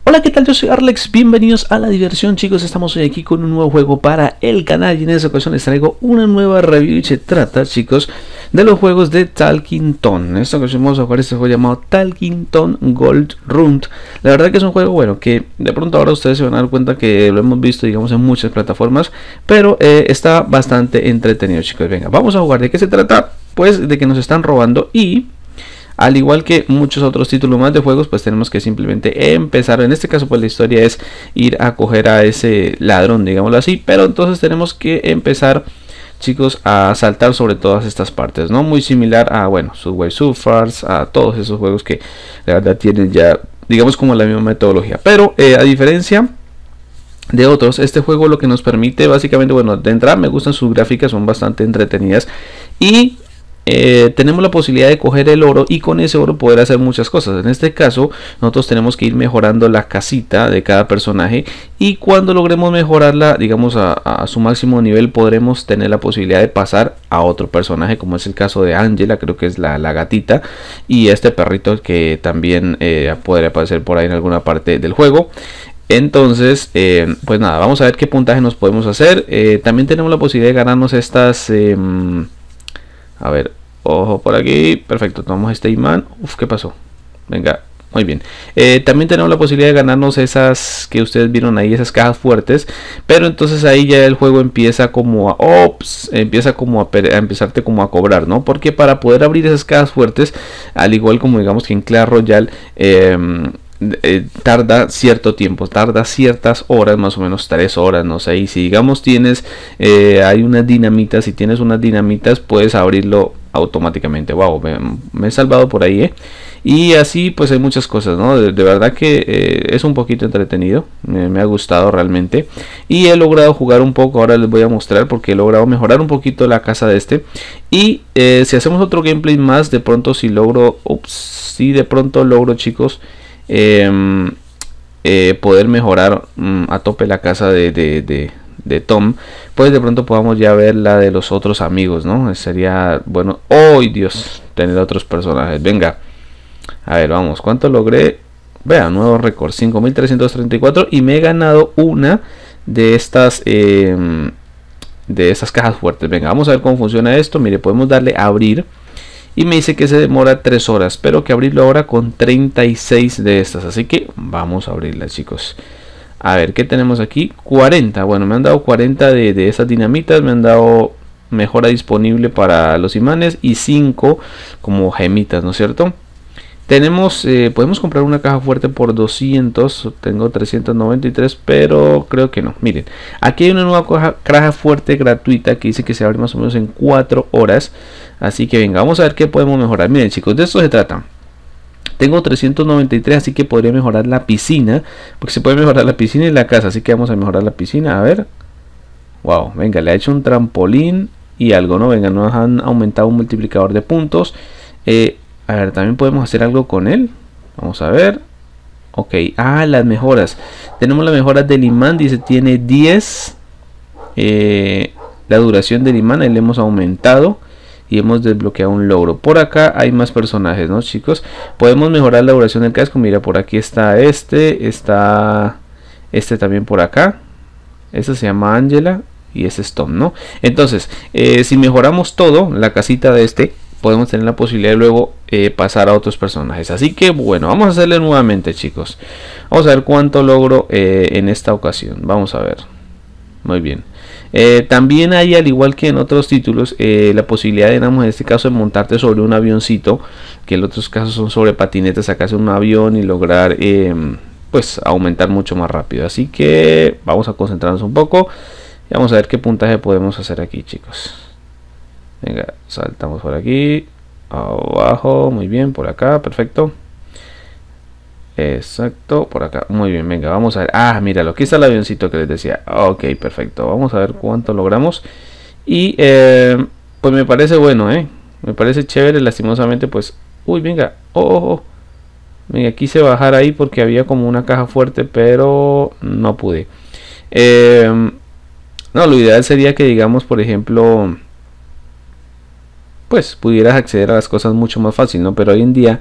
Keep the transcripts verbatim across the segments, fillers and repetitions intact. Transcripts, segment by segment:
Hola, ¿qué tal? Yo soy Arlex, bienvenidos a La Diversión, chicos. Estamos hoy aquí con un nuevo juego para el canal y en esta ocasión les traigo una nueva review y se trata, chicos, de los juegos de Talking Tom. En esta ocasión vamos a jugar este juego llamado Talking Tom Gold Runt. La verdad que es un juego bueno que de pronto ahora ustedes se van a dar cuenta que lo hemos visto, digamos, en muchas plataformas, pero eh, está bastante entretenido, chicos. Venga, vamos a jugar. ¿De qué se trata? Pues de que nos están robando y... al igual que muchos otros títulos más de juegos, pues tenemos que simplemente empezar. En este caso, pues la historia es ir a coger a ese ladrón, digámoslo así. Pero entonces tenemos que empezar, chicos, a saltar sobre todas estas partes, ¿no? Muy similar a, bueno, Subway Surfers, a todos esos juegos que la verdad tienen ya, digamos, como la misma metodología. Pero eh, a diferencia de otros, este juego lo que nos permite básicamente, bueno, de entrada me gustan sus gráficas, son bastante entretenidas y... Eh, tenemos la posibilidad de coger el oro y con ese oro poder hacer muchas cosas. En este caso nosotros tenemos que ir mejorando la casita de cada personaje y cuando logremos mejorarla, digamos, a, a su máximo nivel, podremos tener la posibilidad de pasar a otro personaje, como es el caso de Angela, creo que es la, la gatita, y este perrito que también eh, podría aparecer por ahí en alguna parte del juego. Entonces, eh, pues nada, vamos a ver qué puntaje nos podemos hacer. Eh, también tenemos la posibilidad de ganarnos estas... Eh, A ver, ojo por aquí. Perfecto, tomamos este imán. Uf, ¿qué pasó? Venga, muy bien. Eh, también tenemos la posibilidad de ganarnos esas que ustedes vieron ahí, esas cajas fuertes. Pero entonces ahí ya el juego empieza como a... Ops, empieza como a, a empezarte como a cobrar, ¿no? Porque para poder abrir esas cajas fuertes, al igual como digamos que en Clash Royale... Eh, Eh, tarda cierto tiempo, tarda ciertas horas, más o menos tres horas, no sé, y si digamos tienes eh, hay unas dinamitas, si tienes unas dinamitas puedes abrirlo automáticamente. Wow, me, me he salvado por ahí, eh. Y así pues hay muchas cosas, ¿no? De, de verdad que eh, es un poquito entretenido, me, me ha gustado realmente y he logrado jugar un poco. Ahora les voy a mostrar porque he logrado mejorar un poquito la casa de este y eh, si hacemos otro gameplay más, de pronto si logro, ups, si de pronto logro, chicos, Eh, eh, poder mejorar um, a tope la casa de, de, de, de Tom, pues de pronto podamos ya ver la de los otros amigos, ¿no? Sería bueno. ¡Oh, Dios! Tener otros personajes. Venga, a ver, vamos. ¿Cuánto logré? Vea, nuevo récord, cinco mil trescientos treinta y cuatro, y me he ganado una de estas eh, de estas cajas fuertes. Venga, vamos a ver cómo funciona esto. Mire, podemos darle a abrir y me dice que se demora tres horas, pero que abrirlo ahora con treinta y seis de estas. Así que vamos a abrirla, chicos. A ver, ¿qué tenemos aquí? cuarenta. Bueno, me han dado cuarenta de, de esas dinamitas. Me han dado mejora disponible para los imanes y cinco como gemitas, ¿no es cierto? Tenemos, eh, podemos comprar una caja fuerte por doscientos. Tengo trescientos noventa y tres, pero creo que no. Miren, aquí hay una nueva caja, caja fuerte gratuita que dice que se abre más o menos en cuatro horas. Así que venga, vamos a ver qué podemos mejorar. Miren, chicos, de esto se trata. Tengo trescientos noventa y tres, así que podría mejorar la piscina, porque se puede mejorar la piscina y la casa. Así que vamos a mejorar la piscina. A ver. Wow, venga, le ha hecho un trampolín y algo, ¿no? Venga, nos han aumentado un multiplicador de puntos. Eh... A ver, también podemos hacer algo con él. Vamos a ver. Ok, ah, las mejoras. Tenemos las mejoras del imán. Dice, tiene diez. Eh, la duración del imán, ahí le hemos aumentado. Y hemos desbloqueado un logro. Por acá hay más personajes, ¿no, chicos? Podemos mejorar la duración del casco. Mira, por aquí está este. Está este también por acá. Este se llama Angela. Y este es Tom, ¿no? Entonces, eh, si mejoramos todo, la casita de este, podemos tener la posibilidad de luego eh, pasar a otros personajes. Así que bueno, vamos a hacerle nuevamente, chicos. Vamos a ver cuánto logro eh, en esta ocasión. Vamos a ver. Muy bien. Eh, también hay, al igual que en otros títulos, eh, la posibilidad, digamos, en este caso de montarte sobre un avioncito, que en otros casos son sobre patinetas, sacarse un avión y lograr eh, pues aumentar mucho más rápido. Así que vamos a concentrarnos un poco y vamos a ver qué puntaje podemos hacer aquí, chicos. Venga, saltamos por aquí, abajo, muy bien, por acá, perfecto. Exacto, por acá, muy bien, venga, vamos a ver. Ah, míralo, aquí está el avioncito que les decía. Ok, perfecto, vamos a ver cuánto logramos. Y eh, pues me parece bueno, eh. Me parece chévere, lastimosamente, pues. Uy, venga, oh, oh, oh. Venga, quise bajar ahí porque había como una caja fuerte, pero no pude. Eh, no, lo ideal sería que, digamos, por ejemplo, pues pudieras acceder a las cosas mucho más fácil, ¿no? Pero hoy en día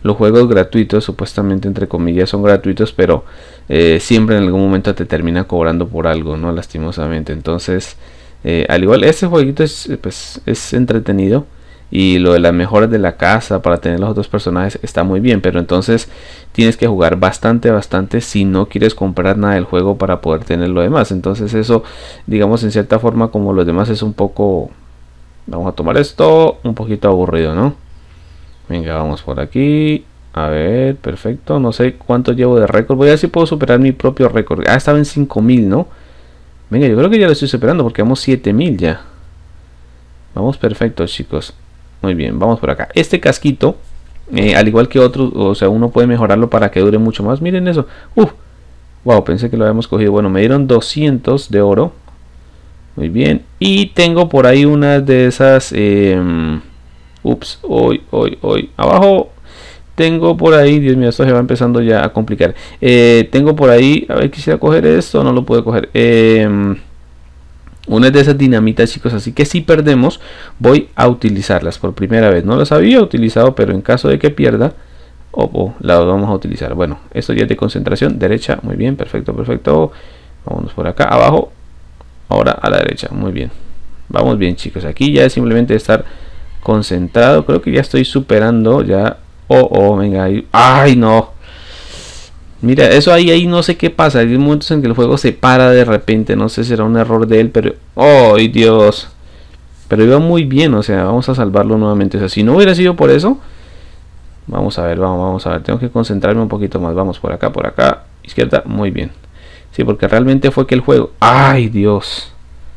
los juegos gratuitos, supuestamente entre comillas son gratuitos, pero eh, siempre en algún momento te termina cobrando por algo, no, lastimosamente. Entonces eh, al igual este jueguito es, pues, es entretenido, y lo de las mejoras de la casa para tener los otros personajes está muy bien, pero entonces tienes que jugar bastante bastante si no quieres comprar nada del juego para poder tener lo demás. Entonces eso, digamos, en cierta forma, como los demás, es un poco, vamos a tomar esto, un poquito aburrido, ¿no? Venga, vamos por aquí. A ver, perfecto. No sé cuánto llevo de récord. Voy a ver si puedo superar mi propio récord. Ah, estaba en cinco mil, ¿no? Venga, yo creo que ya lo estoy superando porque vamos siete mil ya. Vamos perfecto, chicos. Muy bien, vamos por acá. Este casquito, eh, al igual que otros, o sea, uno puede mejorarlo para que dure mucho más. Miren eso. Uf. Wow, pensé que lo habíamos cogido. Bueno, me dieron doscientos de oro. Muy bien. Y tengo por ahí una de esas... Eh, ups, hoy, hoy, hoy. Abajo tengo por ahí... Dios mío, esto se va empezando ya a complicar. Eh, tengo por ahí... A ver, quisiera coger esto. No lo puedo coger. Eh... Una de esas dinamitas, chicos, así que si perdemos voy a utilizarlas por primera vez. No las había utilizado, pero en caso de que pierda, oh, oh, las vamos a utilizar. Bueno, esto ya es de concentración. Derecha, muy bien, perfecto, perfecto. Vámonos por acá, abajo. Ahora a la derecha, muy bien. Vamos bien, chicos, aquí ya es simplemente estar concentrado. Creo que ya estoy superando, ya. Oh, oh, venga, ahí. ¡Ay, no! Mira, eso ahí, ahí no sé qué pasa. Hay momentos en que el juego se para de repente. No sé si será un error de él, pero... ¡Oh, Dios! Pero iba muy bien, o sea, vamos a salvarlo nuevamente. O sea, si no hubiera sido por eso... Vamos a ver, vamos, vamos a ver. Tengo que concentrarme un poquito más. Vamos por acá, por acá. Izquierda, muy bien. Sí, porque realmente fue que el juego... ¡Ay, Dios!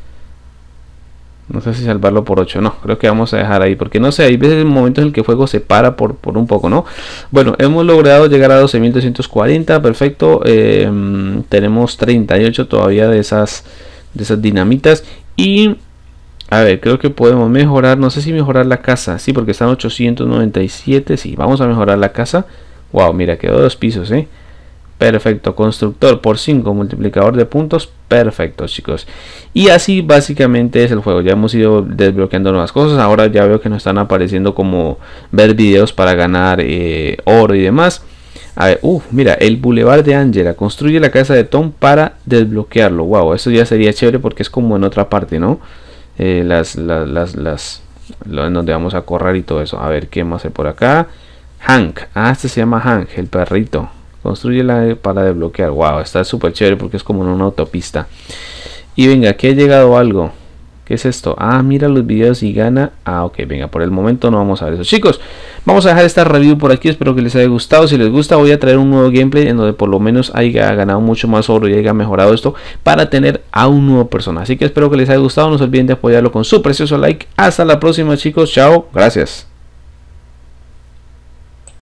No sé si salvarlo por ocho, no, creo que vamos a dejar ahí, porque no sé, hay veces momentos en el que el juego se para por, por un poco, ¿no? Bueno, hemos logrado llegar a doce mil doscientos cuarenta, perfecto. Eh, tenemos treinta y ocho todavía de esas, de esas dinamitas. Y, a ver, creo que podemos mejorar, no sé si mejorar la casa, sí, porque están ochocientos noventa y siete, sí, vamos a mejorar la casa. Wow, mira, quedó dos pisos, ¿eh? Perfecto, constructor por cinco, multiplicador de puntos, perfecto, chicos. Y así básicamente es el juego. Ya hemos ido desbloqueando nuevas cosas. Ahora ya veo que nos están apareciendo como ver videos para ganar eh, oro y demás. A ver, uff, mira, el Boulevard de Angela. Construye la casa de Tom para desbloquearlo. Wow, eso ya sería chévere porque es como en otra parte, ¿no? Eh, las, las, las, las, lo, en donde vamos a correr y todo eso. A ver, ¿qué más hay por acá? Hank, ah, este se llama Hank, el perrito. Construyela para desbloquear. Wow, está súper chévere porque es como en una autopista. Y venga, aquí ha llegado algo. ¿Qué es esto? Ah, mira los videos y gana. Ah, ok, venga, por el momento no vamos a ver eso. Chicos, vamos a dejar esta review por aquí. Espero que les haya gustado. Si les gusta, voy a traer un nuevo gameplay en donde por lo menos haya ganado mucho más oro y haya mejorado esto para tener a un nuevo personaje. Así que espero que les haya gustado. No se olviden de apoyarlo con su precioso like. Hasta la próxima, chicos. Chao. Gracias.